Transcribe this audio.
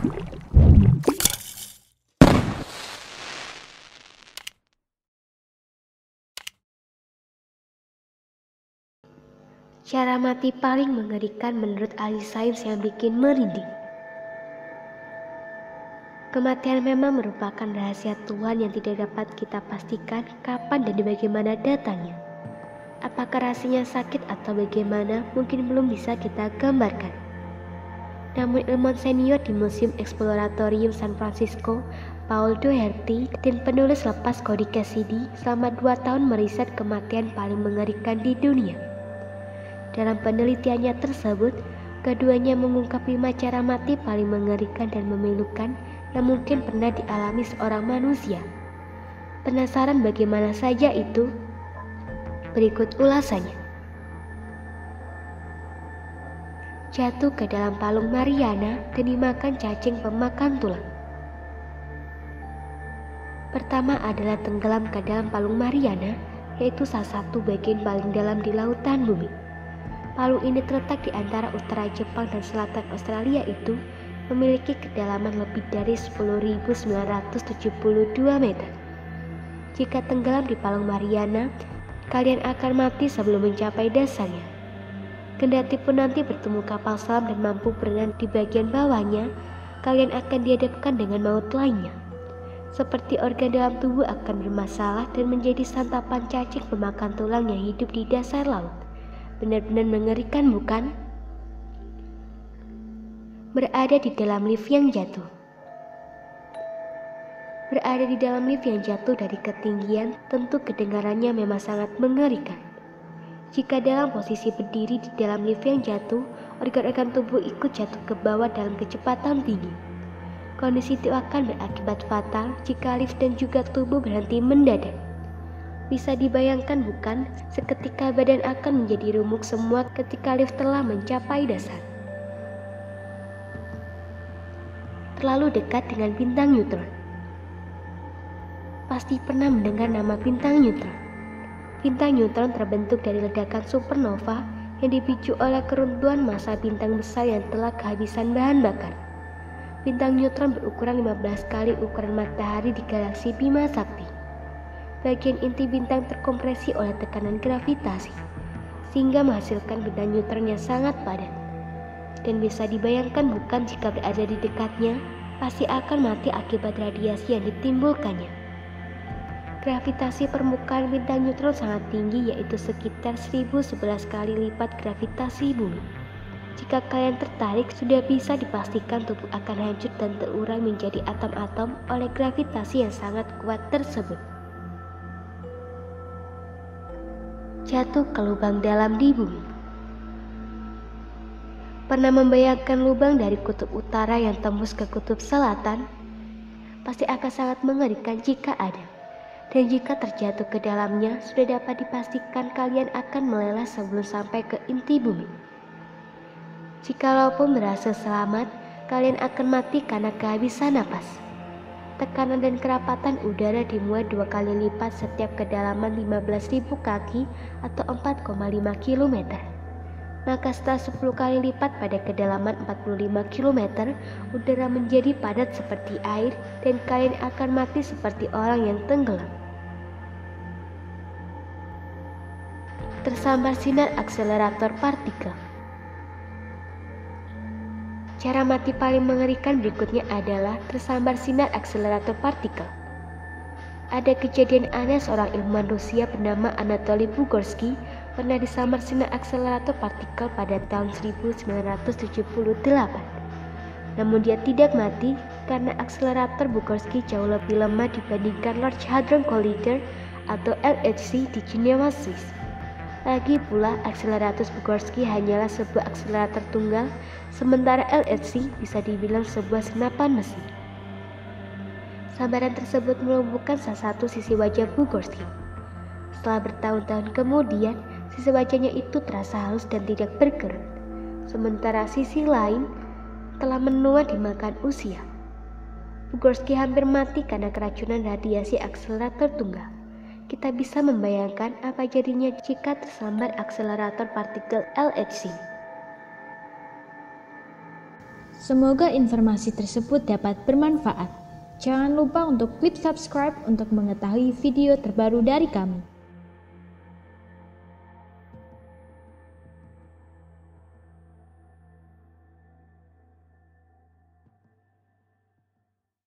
Cara mati paling mengerikan menurut ahli sains yang bikin merinding. Kematian memang merupakan rahasia Tuhan yang tidak dapat kita pastikan kapan dan bagaimana datangnya. Apakah rasanya sakit atau bagaimana mungkin belum bisa kita gambarkan. Namun ilmuwan senior di Museum Exploratorium San Francisco, Paul Doherty, dan penulis lepas Cody Cassidy selama 2 tahun meriset kematian paling mengerikan di dunia. Dalam penelitiannya tersebut, keduanya mengungkap 5 cara mati paling mengerikan dan memilukan yang mungkin pernah dialami seorang manusia. Penasaran bagaimana saja itu? Berikut ulasannya. Jatuh ke dalam palung Mariana dan dimakan cacing pemakan tulang. Pertama adalah tenggelam ke dalam palung Mariana, yaitu salah satu bagian paling dalam di lautan bumi. Palung ini terletak di antara utara Jepang dan selatan Australia itu memiliki kedalaman lebih dari 10.972 meter. Jika tenggelam di palung Mariana, kalian akan mati sebelum mencapai dasarnya. Kendati pun nanti bertemu kapal selam dan mampu berenang di bagian bawahnya, kalian akan dihadapkan dengan maut lainnya. Seperti organ dalam tubuh akan bermasalah dan menjadi santapan cacing pemakan tulang yang hidup di dasar laut. Benar-benar mengerikan, bukan? Berada di dalam lift yang jatuh. Berada di dalam lift yang jatuh dari ketinggian, tentu kedengarannya memang sangat mengerikan. Jika dalam posisi berdiri di dalam lift yang jatuh, organ-organ tubuh ikut jatuh ke bawah dalam kecepatan tinggi. Kondisi itu akan berakibat fatal jika lift dan juga tubuh berhenti mendadak. Bisa dibayangkan bukan, seketika badan akan menjadi remuk semua ketika lift telah mencapai dasar. Terlalu dekat dengan bintang neutron. Pasti pernah mendengar nama bintang neutron. Bintang neutron terbentuk dari ledakan supernova yang dipicu oleh keruntuhan massa bintang besar yang telah kehabisan bahan bakar. Bintang neutron berukuran 15 kali ukuran matahari di galaksi Bima Sakti. Bagian inti bintang terkompresi oleh tekanan gravitasi, sehingga menghasilkan bintang neutron yang sangat padat. Dan bisa dibayangkan bukan jika berada di dekatnya, pasti akan mati akibat radiasi yang ditimbulkannya. Gravitasi permukaan bintang neutron sangat tinggi, yaitu sekitar 1011 kali lipat gravitasi bumi. Jika kalian tertarik, sudah bisa dipastikan tubuh akan hancur dan terurai menjadi atom-atom oleh gravitasi yang sangat kuat tersebut. Jatuh ke lubang dalam di bumi. Pernah membayangkan lubang dari kutub utara yang tembus ke kutub selatan? Pasti akan sangat mengerikan jika ada. Dan jika terjatuh ke dalamnya, sudah dapat dipastikan kalian akan meleleh sebelum sampai ke inti bumi. Jikalaupun berhasil selamat, kalian akan mati karena kehabisan napas. Tekanan dan kerapatan udara dimuat 2 kali lipat setiap kedalaman 15.000 kaki atau 4,5 km. Maka setelah 10 kali lipat pada kedalaman 45 km, udara menjadi padat seperti air dan kalian akan mati seperti orang yang tenggelam. Tersambar sinar akselerator partikel. Cara mati paling mengerikan berikutnya adalah tersambar sinar akselerator partikel. Ada kejadian aneh, seorang ilmuwan Rusia bernama Anatoly Bugorsky pernah disambar sinar akselerator partikel pada tahun 1978. Namun dia tidak mati karena akselerator Bugorsky jauh lebih lemah dibandingkan Large Hadron Collider atau LHC di Jenewa, Swiss. Lagi pula, akselerator Bugorsky hanyalah sebuah akselerator tunggal, sementara LHC bisa dibilang sebuah senapan mesin. Sambaran tersebut melumpuhkan salah satu sisi wajah Bugorsky. Setelah bertahun-tahun kemudian, sisi wajahnya itu terasa halus dan tidak berkerut, sementara sisi lain telah menua dimakan usia. Bugorsky hampir mati karena keracunan radiasi akselerator tunggal. Kita bisa membayangkan apa jadinya jika tersambar akselerator partikel LHC. Semoga informasi tersebut dapat bermanfaat. Jangan lupa untuk klik subscribe untuk mengetahui video terbaru dari kami.